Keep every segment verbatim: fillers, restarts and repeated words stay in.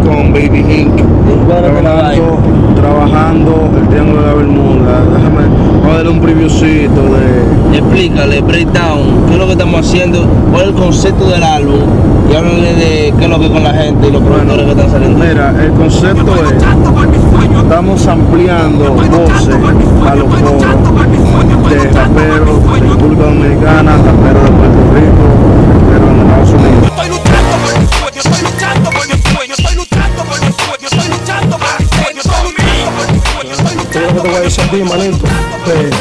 con Baby incorporated. Trabajando, trabajando el Triángulo de la Bermuda. Déjame, vamos a darle un previewcito de... Explícale, breakdown, qué es lo que estamos haciendo, cuál es el concepto del álbum y háblale de qué es lo que con la gente y los productores que están saliendo. Mira, el concepto es, estamos ampliando voces a los coros de raperos de República Dominicana, raperos de Puerto Rico, pero en Estados Unidos. Estoy luchando por mi sueño, estoy luchando por mi sueño, estoy luchando por mi sueño, estoy luchando por mi sueño, estoy luchando por mi sueño, estoy luchando. ¿Qué es lo que te voy a decir a ti, manito? Eh,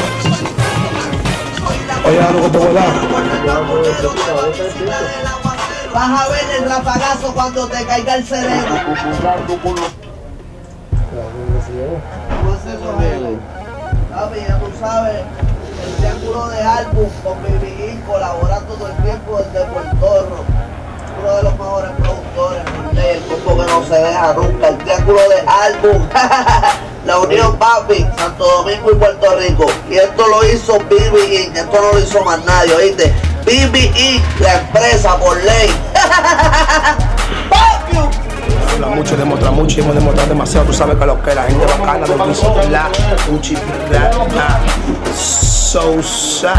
Oye, algo que te voy a dar. Vas a ver el rafagazo cuando te caiga el cerebro. Papi, ya tú sabes, el triángulo de álbum con Baby Inc colaborando todo el tiempo desde Puerto. Uno de los mejores productores, el combo que no se deja nunca, el triángulo de álbum. La unión, papi, Santo Domingo y Puerto Rico. Y esto lo hizo Baby Inc, esto no lo hizo más nadie, ¿oíste? Baby Inc, la empresa por ley. Habla mucho, demuestra mucho y hemos demostrado demasiado. Tú sabes que lo que la gente bacana del piso, la Uchi, la, la, so sad.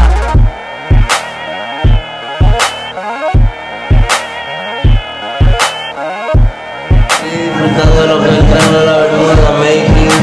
Disfrutando de lo que el Triángulo de la Bermuda making.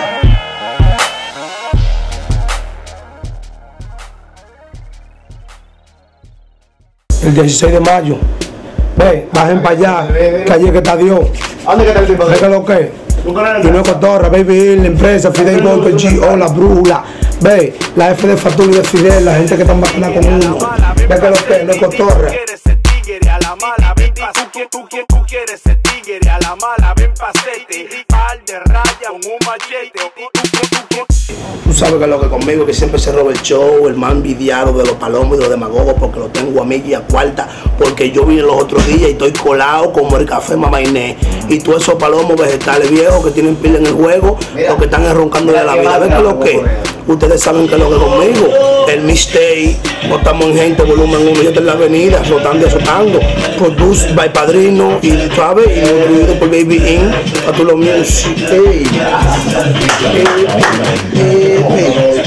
El dieciséis de mayo, ve, bajen para allá, que allí que está Dios. ¿Dónde está el tipo? ¿Ve que lo que? Y no Cotorra, Baby Hill, la empresa, Fidel Golpe, G O, la Brújula. Ve, la F de Fatul y de Fidel, la gente que está vacunada con uno. Ve que lo que, no Cotorra. A la mala, ven pasete, tú, tú, tú quieres ser tigre, a la mala, ven pasete, par de raya con un machete. Tú sabes que lo que conmigo, que siempre se roba el show, el más envidiado de los palomos y los demagogos, porque lo tengo a mí y a cuarta, porque yo vine los otros días y estoy colado como el café Mamá Inés. Y todos esos palomos vegetales viejos que tienen pila en el juego, los que están roncando de la vida. ¿Ven que lo que? Ustedes saben que lo que conmigo, el mistake, no estamos en gente, volumen uno, yo estoy en la avenida, rotando y azotando. Produced by Padrino y ¿sabes? Y incluido por Baby Inc, a todos los music. Hey. Hey. Hey. Hey.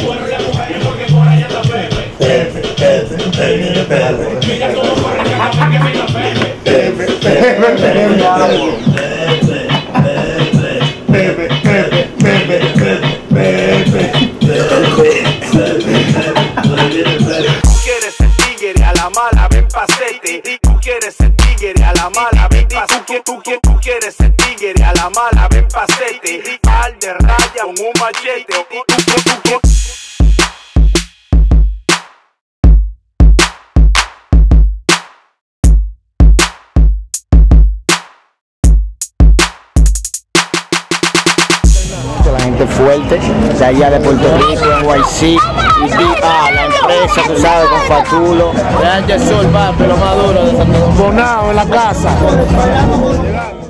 Tú quieres ser tigre, a la mala, ven pasete. Tú quieres ser tigre, a la mala, ven pasete. Tú, tú, tú quieres ser tigre, a la mala, ven pasete. Par de raya con un machete. Tú, tú, tú, tú. La gente fuerte de allá de Puerto Rico, N Y C, y ah, la empresa, tú sabes, con Fatulo. Real Sol, papi, lo más duro de Santo Domingo. Bonao en la casa.